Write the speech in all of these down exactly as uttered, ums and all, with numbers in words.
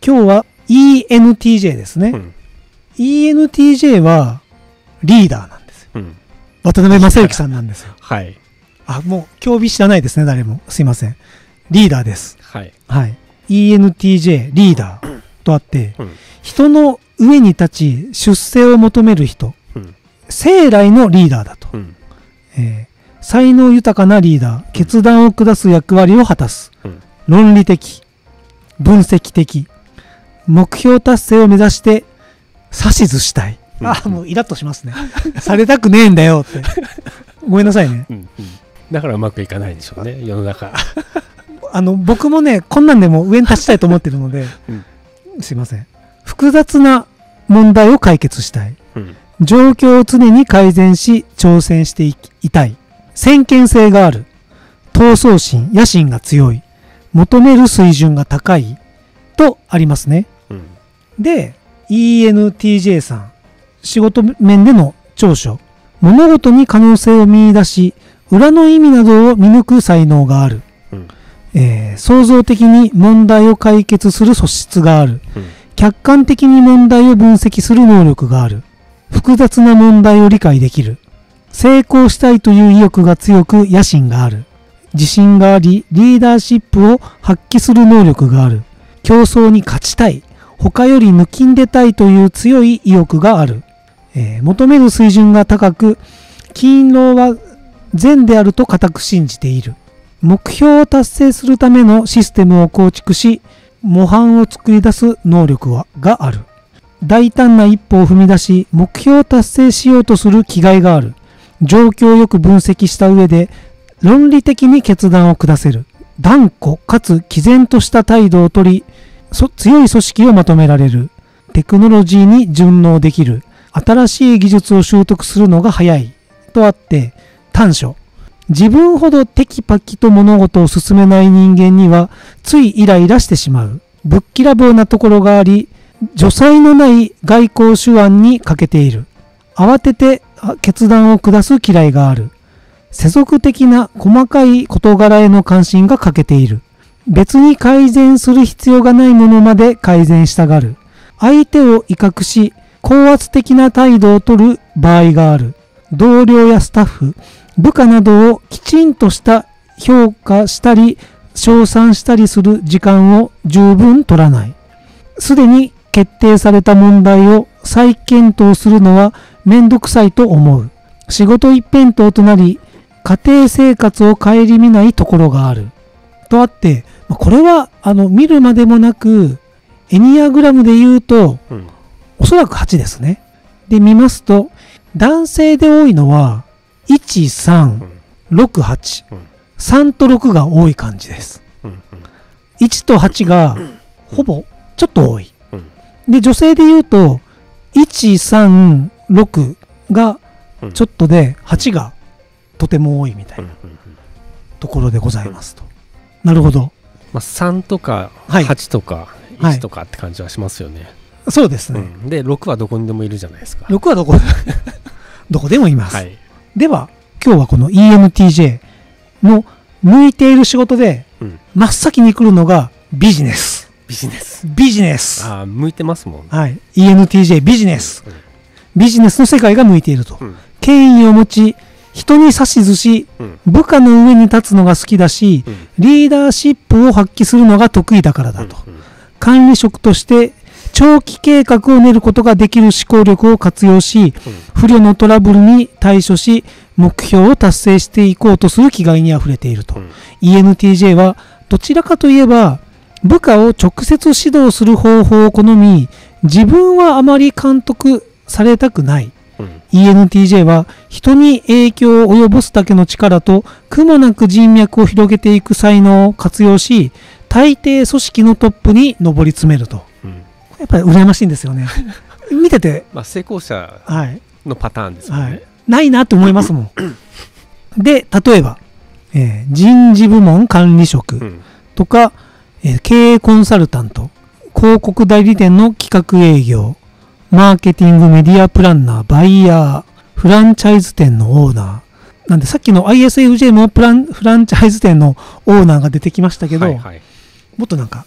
今日は イーエヌティージェー ですね、うん、イーエヌティージェー はリーダーなんですよ、うん、渡辺正行さんなんですよ。 はい。 あ、もう競技知らないですね、誰も。すいません。リーダーです。 はい。 はい。イーエヌティージェー リーダーとあって、うん、人の上に立ち出世を求める人、うん、生来のリーダーだと、うんえー、才能豊かなリーダー、決断を下す役割を果たす、うん、論理的、分析的、目標達成を目指して指図したい。うん、あ、もうイラッとしますね。されたくねえんだよって。ごめんなさいね。うんうん、 だからうまくいかないんでしょうね、世の中。 あの僕もね、こんなんでも上に立ちたいと思ってるので、うん、すいません。複雑な問題を解決したい。うん、状況を常に改善し、挑戦していたい。先見性がある。闘争心、野心が強い。求める水準が高い。とありますね。うん、で、イーエヌティージェー さん、仕事面での長所。物事に可能性を見出し、裏の意味などを見抜く才能がある。うんえー、創造的に問題を解決する素質がある、うん、客観的に問題を分析する能力がある、複雑な問題を理解できる、成功したいという意欲が強く野心がある、自信がありリーダーシップを発揮する能力がある、競争に勝ちたい、他より抜きんでたいという強い意欲がある、えー、求める水準が高く勤労は善であると固く信じている。目標を達成するためのシステムを構築し、模範を作り出す能力はがある。大胆な一歩を踏み出し、目標を達成しようとする気概がある。状況をよく分析した上で、論理的に決断を下せる。断固かつ毅然とした態度をとり、強い組織をまとめられる。テクノロジーに順応できる。新しい技術を習得するのが早い。とあって、短所。自分ほどテキパキと物事を進めない人間にはついイライラしてしまう。ぶっきらぼうなところがあり、助才のない外交手腕に欠けている。慌てて決断を下す嫌いがある。世俗的な細かい事柄への関心が欠けている。別に改善する必要がないものまで改善したがる。相手を威嚇し、高圧的な態度をとる場合がある。同僚やスタッフ、部下などをきちんとした評価したり称賛したりする時間を十分取らない。すでに決定された問題を再検討するのはめんどくさいと思う。仕事一辺倒となり家庭生活を顧みないところがある。とあって、これはあの見るまでもなくエニアグラムで言うと、うん、おそらくはちですね。で見ますと男性で多いのはいち、さん、ろく、はち、うん、さんとろくが多い感じです。うんうん、いちとはちがほぼちょっと多い。うん、で女性で言うといち、さん、ろくがちょっとではちがとても多いみたいなところでございますと。なるほど。 まあ、さんとかはちとかいちとかって感じはしますよね。はいはい、そうですね、 うん。でろくはどこにでもいるじゃないですか。 ろくはどこどこでもいます。はい、では今日はこの イーエヌティージェー の向いている仕事で、うん、真っ先に来るのがビジネス。 ビジネス。 ビジネス。 ああ、向いてますもん。 はい。イーエヌティージェー ビジネス、うんうん。ビジネスの世界が向いていると。うん、権威を持ち、人に指図し、うん、部下の上に立つのが好きだし、うん、リーダーシップを発揮するのが得意だからだと。うんうん、管理職として長期計画を練ることができる思考力を活用し、うん、不慮のトラブルに対処し、目標を達成していこうとする気概にあふれていると。うん、イーエヌティージェー はどちらかといえば部下を直接指導する方法を好み、自分はあまり監督されたくない。うん、イーエヌティージェー は人に影響を及ぼすだけの力と苦もなく人脈を広げていく才能を活用し、大抵組織のトップに上り詰めると。うん、やっぱり羨ましいんですよね。見てて、 まあ、成功者のパターンですよね。はいはい、 ないなって思いますもん。で、例えば、えー、人事部門管理職とか、うん、えー、経営コンサルタント、広告代理店の企画営業、マーケティングメディアプランナー、バイヤー、フランチャイズ店のオーナー。なんでさっきの アイエスエフジェー もプランフランチャイズ店のオーナーが出てきましたけど、はいはい、もっとなんか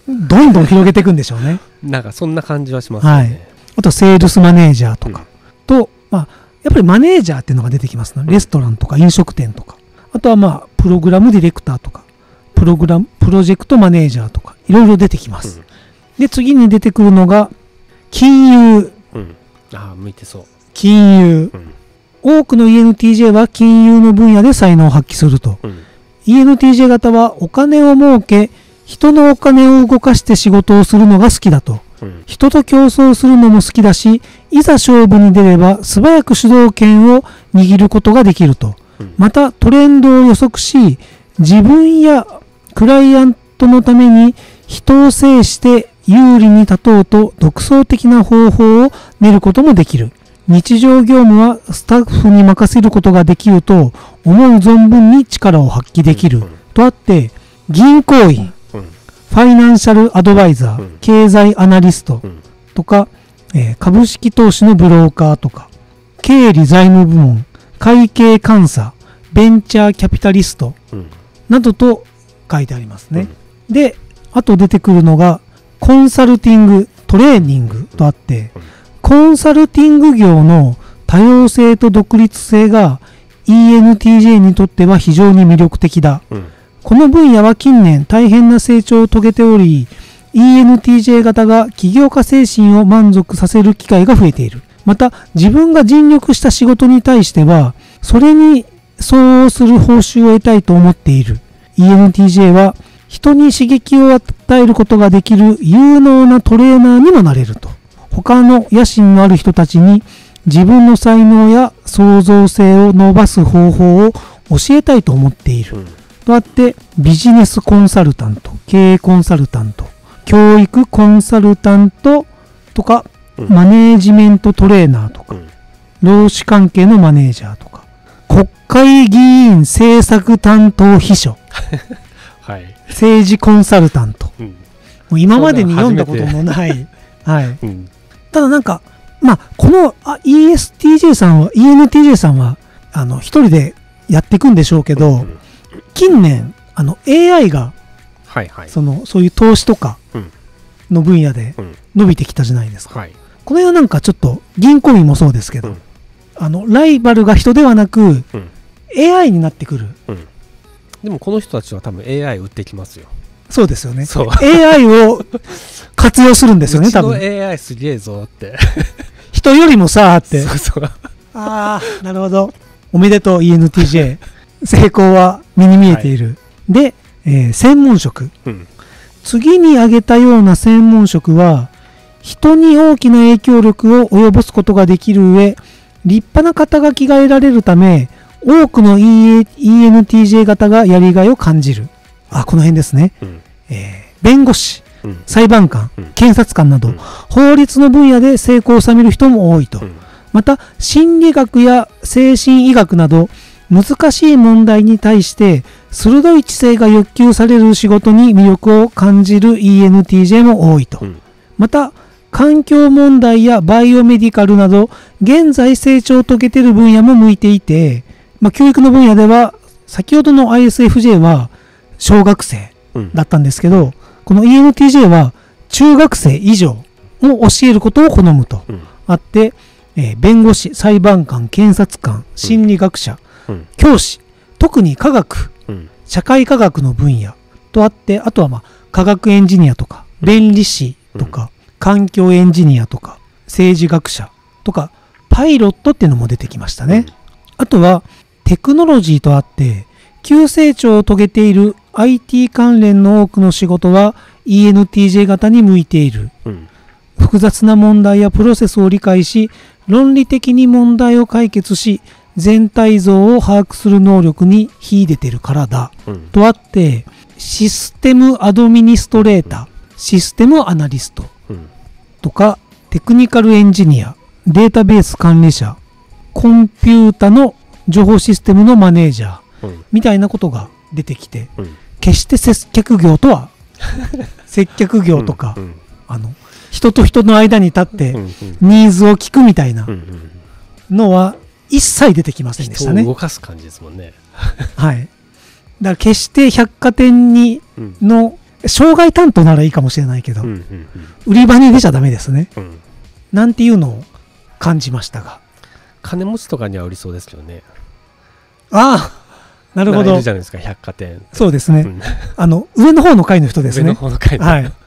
どんどん広げていくんでしょうね。 なんかそんな感じはしますよね。はい、 あとセールスマネージャーとか、うん、と、まあ、やっぱりマネージャーっていうのが出てきますね。レストランとか飲食店とか、あとはまあプログラムディレクターとか、プログラムプロジェクトマネージャーとかいろいろ出てきます。うん、で次に出てくるのが金融。 うん、ああ向いてそう。 金融、うん、多くの イーエヌティージェー は金融の分野で才能を発揮すると、うん、イーエヌティージェー 型はお金を儲け人のお金を動かして仕事をするのが好きだと、うん、人と競争するのも好きだし、いざ勝負に出れば素早く主導権を握ることができると、うん、またトレンドを予測し自分やクライアントのために人を制して有利に立とうと独創的な方法を練ることもできる。日常業務はスタッフに任せることができると思う存分に力を発揮できる、うん、とあって、銀行員、うん、ファイナンシャルアドバイザー、うん、経済アナリストとか、えー、株式投資のブローカーとか、経理財務部門、会計監査、ベンチャーキャピタリスト、うん、などと書いてありますね。うん、で、あと出てくるのがコンサルティング、トレーニングとあって、うん、コンサルティング業の多様性と独立性が イーエヌティージェー にとっては非常に魅力的だ。うん、この分野は近年大変な成長を遂げており、イーエヌティージェー 型が起業家精神を満足させる機会が増えている。また、自分が尽力した仕事に対しては、それに相応する報酬を得たいと思っている。イーエヌティージェー は人に刺激を与えることができる有能なトレーナーにもなれると。他の野心のある人たちに自分の才能や創造性を伸ばす方法を教えたいと思っている。うん、とあって、ビジネスコンサルタント、経営コンサルタント、教育コンサルタントとか、うん、マネージメントトレーナーとか、うん、労使関係のマネージャーとか、国会議員政策担当秘書、はい、政治コンサルタント、うん、もう今までに読んだことのない、はい、うん、ただなんか、まあ、このあ イーエスティージェー さんは、イーエヌティージェー さんは、あの、一人でやっていくんでしょうけど、うん、近年、あの、エーアイ が、はいはい、その、そういう投資とかの分野で伸びてきたじゃないですか。うんはい、この辺はなんかちょっと、銀行員もそうですけど、うん、あの、ライバルが人ではなく、うん、エーアイ になってくる、 うん。でもこの人たちは多分 エーアイ 売ってきますよ。 そうですよね。そう。エーアイ を活用するんですよね、多分。 うちの エーアイ すげえぞって。 人よりもさーって。 そうそう。 ああ、なるほど。おめでとう イーエヌティージェー。成功は目に見えている。はい、で、えー、専門職、うん。次に挙げたような専門職は、人に大きな影響力を及ぼすことができる上、立派な肩書きが得られるため、多くの イーエヌティージェー 型がやりがいを感じる。あ、この辺ですね。うん、えー、弁護士、うん、裁判官、うん、検察官など、うん、法律の分野で成功を収める人も多いと。うん、また、心理学や精神医学など、難しい問題に対して、鋭い知性が欲求される仕事に魅力を感じる イーエヌティージェー も多いと。うん、また、環境問題やバイオメディカルなど、現在成長を遂げている分野も向いていて、まあ、教育の分野では、先ほどの アイエスエフジェー は小学生だったんですけど、うん、この イーエヌティージェー は中学生以上を教えることを好むと、うん、あって、えー、弁護士、裁判官、検察官、心理学者、うん、教師、特に科学、うん、社会科学の分野とあって、あとはまあ科学エンジニアとか、弁理士とか、うん、環境エンジニアとか、政治学者とか、パイロットっていうのも出てきましたね。うん、あとは、テクノロジーとあって、急成長を遂げている アイティー 関連の多くの仕事は イーエヌティージェー 型に向いている。うん、複雑な問題やプロセスを理解し、論理的に問題を解決し、全体像を把握する能力に秀でているからだ。うん、とあって、システムアドミニストレーター、うん、システムアナリストとか、テクニカルエンジニア、データベース管理者、コンピュータの情報システムのマネージャー、うん、みたいなことが出てきて、うん、決して接客業とは接客業とか、うんうん、あの人と人の間に立ってニーズを聞くみたいなのは一切出てきませんでしたね。 人を動かす感じですもんね。 はい。だから決して百貨店にの障害担当ならいいかもしれないけど、うんうんうん、売り場に出ちゃダメですね、うん、なんていうのを感じましたが。 金持ちとかには売りそうですけどね。 ああ、なるほど。 いるじゃないですか、百貨店。 そうですね、うん、あの上の方の階の人ですね。 上の方の階の、 はい